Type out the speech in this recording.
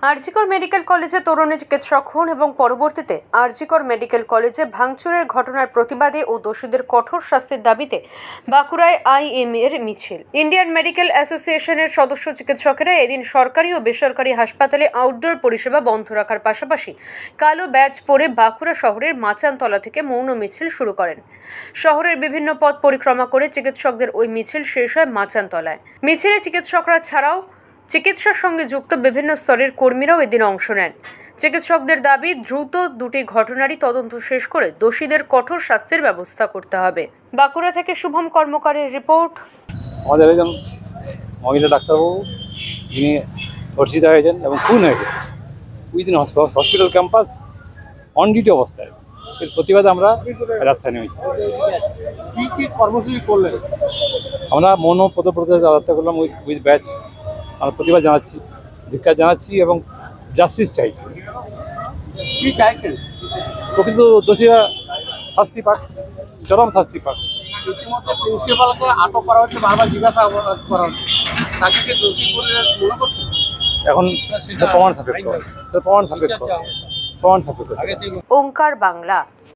RG Kar medical কলেজে তরুণী চিকিৎসক খুন এবং পরবর্তীতে আরজিকর মেডিকেল কলেজে ভাঙচুরের ঘটনার প্রতিবাদে ও দোষীদের কঠোর শাস্তির দাবিতে বাঁকুড়ায় আইএমএর মিছিল। ইন্ডিয়ান মেডিকেল অ্যাসোসিয়েশনের সদস্য চিকিৎসকেরা এদিন সরকারি ও বেসরকারি হাসপাতালে আউটডোর পরিষেবা বন্ধ রাখার পাশাপাশি কালো ব্যাজ পরে বাঁকুড়া শহরের মাচানতলা থেকে মৌন মিছিল শুরু করেন। শহরের বিভিন্ন পথ পরিক্রমা করে চিকিৎসকদের ওই মিছিল শেষ হয় মাচানতলায়। মিছিলে চিকিৎসকরা ছাড়াও চিকিৎসার সঙ্গে যুক্ত বিভিন্ন স্তরের কর্মীরাও এদিন অংশ নেন। চিকিৎসকদের দাবি, দ্রুত দুটি ঘটনারই তদন্ত শেষ করে দোষীদের কঠোর শাস্তির ব্যবস্থা করতে হবে। বাঁকুড়া থেকে শুভম কর্মকারের রিপোর্ট। আমাদের একজন মহিলা ডাক্তারবাবু যিনি ধর্ষিতা হয়েছেন এবং খুন হয়েছেন within hospital campus on duty অবস্থায়, এর প্রতিবাদে আমরা রাস্তায় নেমেছি। কি কর্মসূচি করলেন? আমরা মৌন পদপ্রতিবাদ যাত্রা করলাম উইথ ব্যাচ। আমরা প্রতিবাদ জানাচ্ছি, ধিক্কার জানাচ্ছি এবং জাস্টিস চাইছি। কি চাইছেন? প্রকৃত দোষীরা শাস্তি পাক, চরম শাস্তি পাক। ইতিমধ্যে প্রিন্সিপালকে আটক করা হচ্ছে, বারবার জিজ্ঞাসা করা হচ্ছে, তাকে কি দোষী বলে মনে করছেন? এখন প্রমাণ সাপেক্ষ। ওঙ্কার বাংলা।